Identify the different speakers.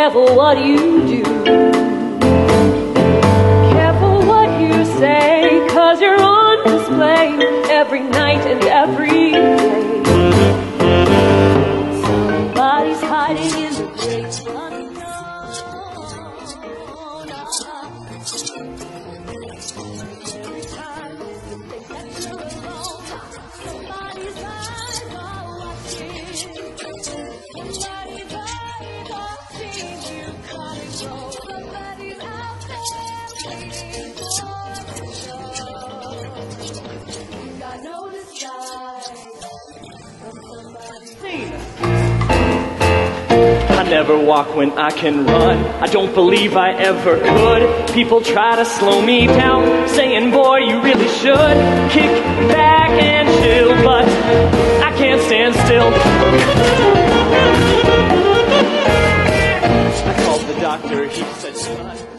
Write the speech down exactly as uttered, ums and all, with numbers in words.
Speaker 1: careful what you do. Careful what you say, 'cause you're on display every night and every day. Somebody's hiding in the great unknown. Every time you think that you're alone, somebody's eyes are watching. Somebody's eyes are seeing you crying. Somebody's out there waiting for the show. You got no disguise from somebody's scene.
Speaker 2: I never walk when I can run. I don't believe I ever could. People try to slow me down, saying, boy, you really should kick back and chill, but I can't stand still. I called the doctor, he said, son,